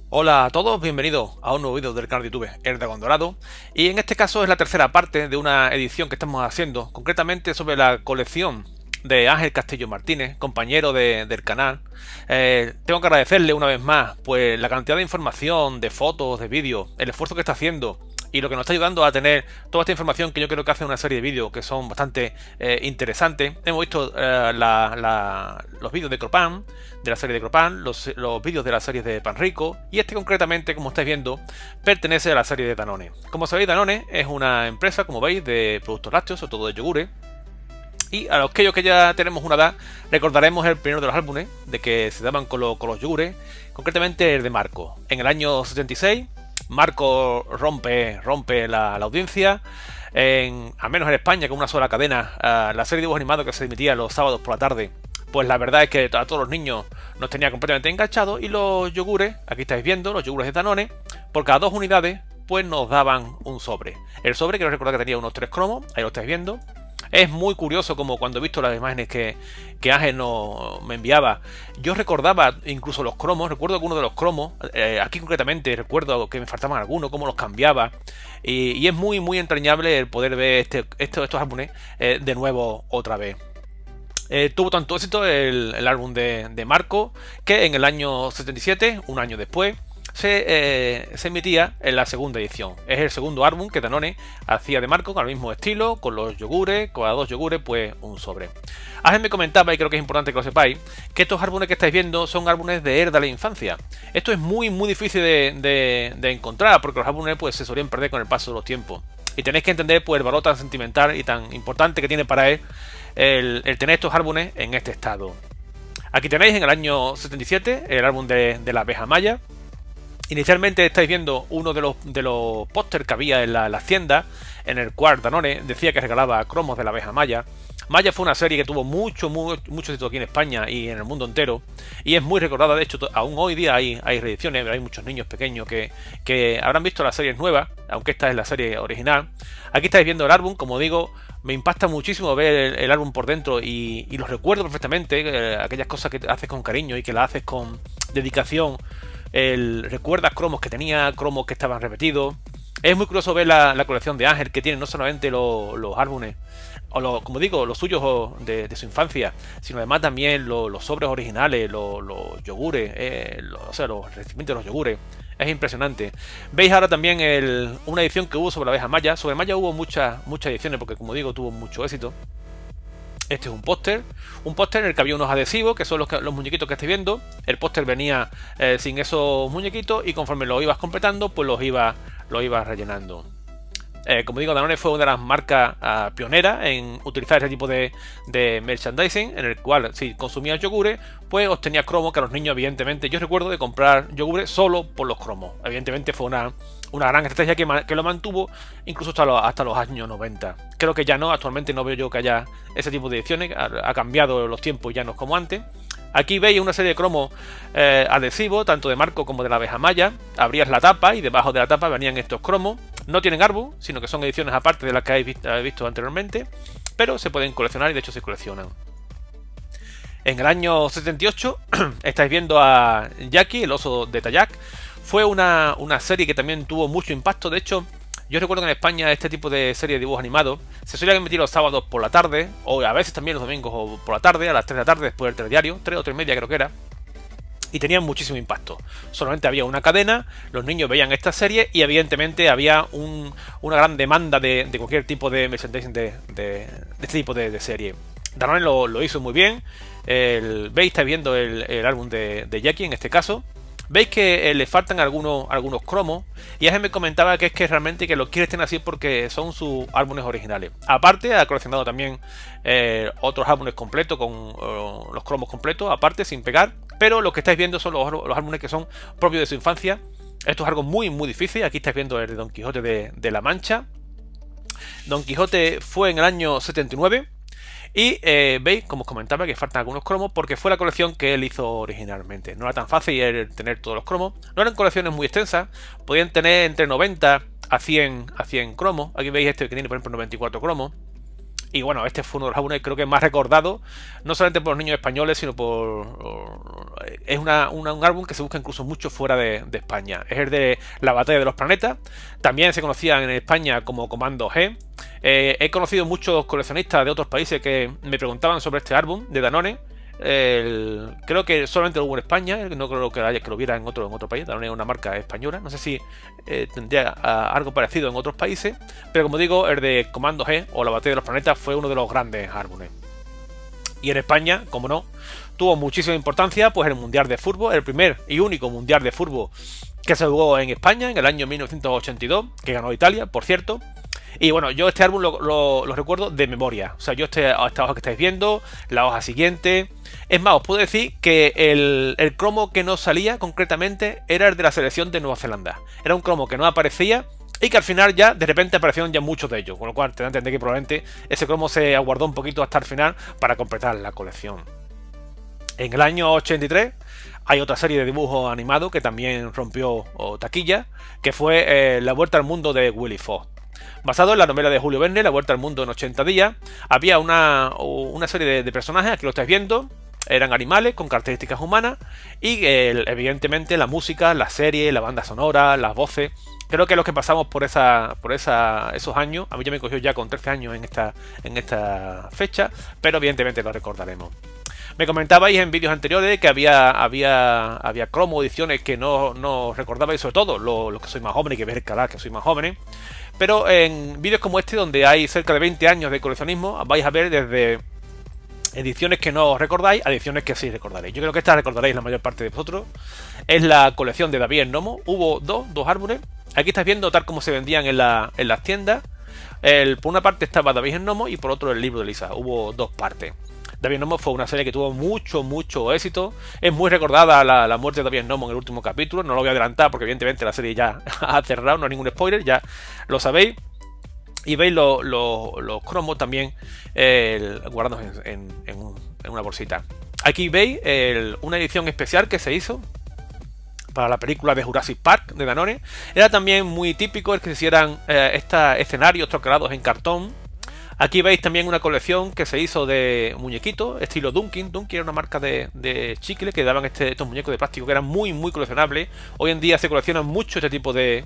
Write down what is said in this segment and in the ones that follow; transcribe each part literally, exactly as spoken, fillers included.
Hola a todos, bienvenidos a un nuevo vídeo del canal de YouTube El Dragón Dorado. Y en este caso es la tercera parte de una edición que estamos haciendo, concretamente sobre la colección de Ángel Castillo Martínez, compañero de, del canal. Eh, tengo que agradecerle una vez más pues la cantidad de información, de fotos, de vídeos, el esfuerzo que está haciendo y lo que nos está ayudando a tener toda esta información, que yo creo que hace una serie de vídeos que son bastante eh, interesantes. Hemos visto eh, la, la, los vídeos de Cropan, de la serie de Cropan, los, los vídeos de la serie de Panrico, y este concretamente, como estáis viendo, pertenece a la serie de Danone. Como sabéis, Danone es una empresa, como veis, de productos lácteos, sobre todo de yogures. Y a los aquellos que ya tenemos una edad, recordaremos el primero de los álbumes de que se daban con, lo, con los yogures, concretamente el de Marco. En el año setenta y seis, Marco rompe, rompe la, la audiencia, en, al menos en España, con una sola cadena. Uh, la serie de dibujos animados que se emitía los sábados por la tarde, pues la verdad es que a todos los niños nos tenía completamente enganchados. Y los yogures, aquí estáis viendo, los yogures de Danone, por cada dos unidades, pues nos daban un sobre. El sobre, quiero recordar que tenía unos tres cromos, ahí lo estáis viendo. Es muy curioso como cuando he visto las imágenes que, que Ángel no, me enviaba, yo recordaba incluso los cromos, recuerdo algunos de los cromos, eh, aquí concretamente recuerdo que me faltaban algunos, cómo los cambiaba, y, y es muy muy entrañable el poder ver este, estos, estos álbumes eh, de nuevo otra vez. Eh, tuvo tanto éxito el, el álbum de, de Marco, que en el año setenta y siete, un año después, Se, eh, se emitía en la segunda edición. Es el segundo álbum que Danone hacía de Marco, con el mismo estilo, con los yogures, con dos yogures, pues un sobre. Ángel me comentaba, y creo que es importante que lo sepáis, que estos álbumes que estáis viendo son álbumes de Herda la infancia. Esto es muy muy difícil de, de, de encontrar, porque los álbumes pues se solían perder con el paso de los tiempos. Y tenéis que entender pues el valor tan sentimental y tan importante que tiene para él el, el tener estos álbumes en este estado. Aquí tenéis en el año setenta y siete el álbum de, de la abeja maya. Inicialmente estáis viendo uno de los, de los pósters que había en la, la tienda, en el cual Danone decía que regalaba cromos de la abeja maya. Maya fue una serie que tuvo mucho, mucho, mucho éxito aquí en España y en el mundo entero, y es muy recordada. De hecho, aún hoy día hay, hay reediciones, hay muchos niños pequeños que, que habrán visto las series nuevas, aunque esta es la serie original. Aquí estáis viendo el álbum, como digo, me impacta muchísimo ver el, el álbum por dentro y, y los recuerdo perfectamente, eh, aquellas cosas que haces con cariño y que las haces con dedicación. El, recuerdas cromos que tenía, cromos que estaban repetidos. Es muy curioso ver la, la colección de Ángel, que tiene no solamente lo, los álbumes, o lo, como digo, los suyos de, de su infancia, sino además también lo, los sobres originales, los, los yogures, eh, los, o sea, los recipientes de los yogures. Es impresionante. Veis ahora también el, una edición que hubo sobre la abeja maya. Sobre Maya hubo muchas, muchas ediciones, porque como digo, tuvo mucho éxito. Este es un póster, un póster en el que había unos adhesivos, que son los, los muñequitos que estáis viendo. El póster venía eh, sin esos muñequitos, y conforme los ibas completando, pues los ibas los ibas rellenando. Eh, como digo, Danone fue una de las marcas uh, pioneras en utilizar este tipo de, de merchandising, en el cual si consumías yogures, pues obtenías cromos que a los niños, evidentemente, yo recuerdo de comprar yogures solo por los cromos. Evidentemente fue una, una gran estrategia que, que lo mantuvo incluso hasta los, hasta los años noventa. Creo que ya no, actualmente no veo yo que haya ese tipo de ediciones, ha, ha cambiado los tiempos, ya no es como antes. Aquí veis una serie de cromos eh, adhesivos, tanto de Marco como de la abeja maya. Abrías la tapa y debajo de la tapa venían estos cromos. No tienen árbol, sino que son ediciones aparte de las que habéis visto, habéis visto anteriormente, pero se pueden coleccionar y de hecho se coleccionan. En el año setenta y ocho estáis viendo a Jackie, el oso de Tayac. Fue una, una serie que también tuvo mucho impacto. De hecho, yo recuerdo que en España este tipo de serie de dibujos animados se solían emitir los sábados por la tarde, o a veces también los domingos o por la tarde, a las tres de la tarde después del telediario, tres o tres y media creo que era. Y tenían muchísimo impacto. Solamente había una cadena, los niños veían esta serie y evidentemente había un, una gran demanda de, de cualquier tipo de merchandising de, de, de este tipo de, de serie. Danone lo, lo hizo muy bien. El, veis, estáis viendo el, el álbum de, de Jackie en este caso. Veis que eh, le faltan algunos, algunos cromos, y Ángel me comentaba que es que realmente que los quiere tener así porque son sus álbumes originales. Aparte, ha coleccionado también eh, otros álbumes completos con uh, los cromos completos, aparte, sin pegar. Pero lo que estáis viendo son los, los álbumes que son propios de su infancia. Esto es algo muy muy difícil. Aquí estáis viendo el de Don Quijote de, de la Mancha. Don Quijote fue en el año setenta y nueve. Y eh, veis, como os comentaba, que faltan algunos cromos porque fue la colección que él hizo originalmente. No era tan fácil el tener todos los cromos. No eran colecciones muy extensas. Podían tener entre noventa a cien, a cien cromos. Aquí veis este que tiene, por ejemplo, noventa y cuatro cromos. Y bueno, este fue uno de los álbumes creo que más recordados, no solamente por los niños españoles, sino por... Es una, una, un álbum que se busca incluso mucho fuera de, de España. Es el de La Batalla de los Planetas. También se conocía en España como Comando G. Eh, he conocido muchos coleccionistas de otros países que me preguntaban sobre este álbum de Danone. El, creo que solamente lo hubo en España, no creo que, haya, que lo viera en otro, en otro país. Danone es una marca española, no sé si eh, tendría a, algo parecido en otros países, pero como digo, el de Comando G o La Batalla de los Planetas fue uno de los grandes álbumes. Y en España, como no, tuvo muchísima importancia pues el Mundial de Fútbol, el primer y único Mundial de Fútbol que se jugó en España en el año mil novecientos ochenta y dos, que ganó Italia, por cierto. Y bueno, yo este álbum lo, lo, lo recuerdo de memoria. O sea, yo este, esta hoja que estáis viendo, la hoja siguiente. Es más, os puedo decir que el, el cromo que no salía concretamente era el de la selección de Nueva Zelanda. Era un cromo que no aparecía y que al final ya de repente aparecieron ya muchos de ellos. Con lo cual te da a entender que probablemente ese cromo se aguardó un poquito hasta el final para completar la colección. En el año ochenta y tres hay otra serie de dibujos animados que también rompió oh, taquilla, que fue eh, La Vuelta al Mundo de Willy Fogg. Basado en la novela de Julio Verne, La Vuelta al Mundo en ochenta días, había una, una serie de, de personajes, aquí lo estáis viendo, eran animales con características humanas y eh, evidentemente la música, la serie, la banda sonora, las voces. Creo que los que pasamos por esa por esa, esos años, a mí ya me cogió ya con trece años en esta, en esta fecha, pero evidentemente lo recordaremos. Me comentabais en vídeos anteriores que había había había cromo, ediciones que no, no recordabais, sobre todo los lo que soy más jóvenes, que veis el canal que soy más jóvenes. Pero en vídeos como este, donde hay cerca de veinte años de coleccionismo, vais a ver desde ediciones que no recordáis a ediciones que sí recordaréis. Yo creo que esta recordaréis la mayor parte de vosotros. Es la colección de David el Nomo. Hubo dos, dos árboles. Aquí estáis viendo tal como se vendían en, la, en las tiendas. El, por una parte estaba David el Nomo y por otro el libro de Lisa. Hubo dos partes. David el Nomo fue una serie que tuvo mucho, mucho éxito. Es muy recordada la, la muerte de David el Nomo en el último capítulo. No lo voy a adelantar porque evidentemente la serie ya ha cerrado, no hay ningún spoiler, ya lo sabéis. Y veis los lo, lo cromos también eh, guardados en, en, en, un, en una bolsita. Aquí veis el, una edición especial que se hizo para la película de Jurassic Park de Danone. Era también muy típico el que se hicieran eh, estos escenarios troquelados en cartón. Aquí veis también una colección que se hizo de muñequitos, estilo Dunkin. Dunkin era una marca de, de chicle que daban este, estos muñecos de plástico que eran muy, muy coleccionables. Hoy en día se coleccionan mucho este tipo de,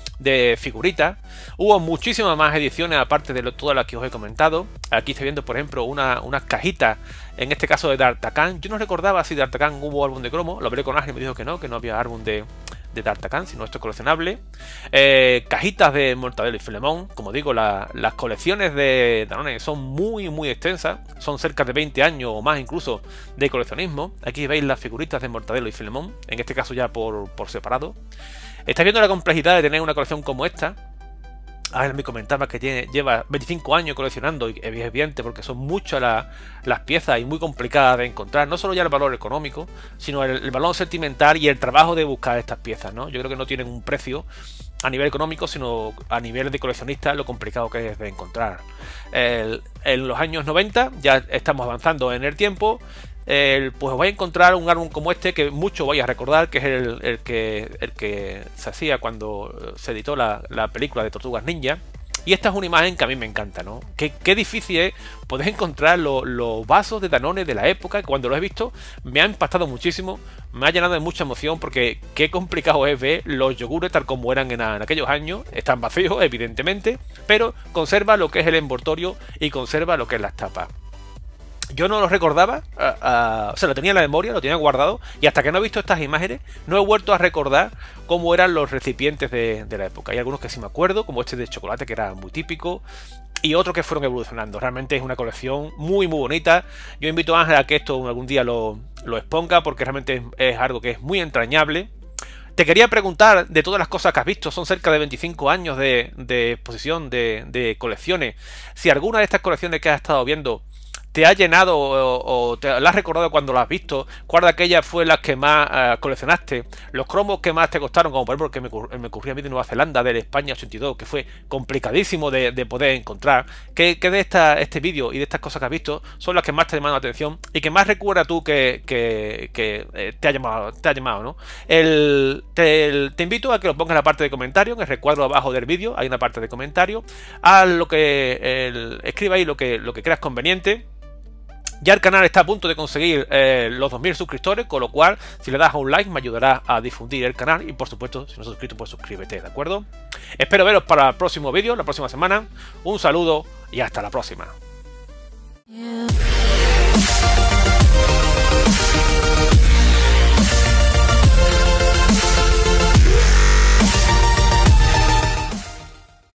de figuritas. Hubo muchísimas más ediciones aparte de lo, todas las que os he comentado. Aquí estoy viendo, por ejemplo, una, unas cajitas, en este caso de D'Artagnan. Yo no recordaba si de D'Artagnan hubo álbum de cromo. Lo hablé con Ángel y me dijo que no, que no había álbum de... de D'Artagnan, sino esto es coleccionable. Eh, cajitas de Mortadelo y Filemón. Como digo, la, las colecciones de Danone son muy muy extensas, son cerca de veinte años o más incluso de coleccionismo. Aquí veis las figuritas de Mortadelo y Filemón, en este caso ya por, por separado. Estáis viendo la complejidad de tener una colección como esta. Ahora me comentaba que tiene, lleva veinticinco años coleccionando y es evidente porque son muchas la, las piezas y muy complicadas de encontrar. No solo ya el valor económico, sino el, el valor sentimental y el trabajo de buscar estas piezas, ¿no? Yo creo que no tienen un precio a nivel económico, sino a nivel de coleccionista lo complicado que es de encontrar. El, en los años noventa ya estamos avanzando en el tiempo. El, pues os vais a encontrar un álbum como este que mucho vais a recordar, que es el, el, que, el que se hacía cuando se editó la, la película de Tortugas Ninja. Y esta es una imagen que a mí me encanta, ¿no? Qué, qué difícil es poder encontrar los, los vasos de Danone de la época, que cuando lo he visto me ha impactado muchísimo, me ha llenado de mucha emoción, porque qué complicado es ver los yogures tal como eran en, en aquellos años. Están vacíos, evidentemente, pero conserva lo que es el envoltorio y conserva lo que es las tapas. Yo no lo recordaba, uh, uh, o sea, lo tenía en la memoria, lo tenía guardado, y hasta que no he visto estas imágenes, no he vuelto a recordar cómo eran los recipientes de, de la época. Hay algunos que sí me acuerdo, como este de chocolate, que era muy típico, y otros que fueron evolucionando. Realmente es una colección muy, muy bonita. Yo invito a Ángel a que esto algún día lo, lo exponga, porque realmente es, es algo que es muy entrañable. Te quería preguntar, de todas las cosas que has visto, son cerca de veinticinco años de, de exposición de, de colecciones, si alguna de estas colecciones que has estado viendo te ha llenado o, o te la has recordado cuando la has visto, cuál de aquellas fue las que más uh, coleccionaste, los cromos que más te costaron, como por ejemplo el que me, me ocurrió a mí de Nueva Zelanda, del España ochenta y dos, que fue complicadísimo de, de poder encontrar, que, que de esta, este vídeo y de estas cosas que has visto son las que más te llaman la atención y que más recuerda tú que, que, que eh, te ha llamado, te ha llamado, ¿no? El, te, el, te invito a que lo pongas en la parte de comentarios, en el recuadro abajo del vídeo hay una parte de comentarios, a lo que el, escriba ahí lo que, lo que creas conveniente. Ya el canal está a punto de conseguir eh, los dos mil suscriptores, con lo cual si le das a un like me ayudará a difundir el canal y por supuesto si no estás suscrito pues suscríbete, ¿de acuerdo? Espero veros para el próximo vídeo, la próxima semana. Un saludo y hasta la próxima. Yeah.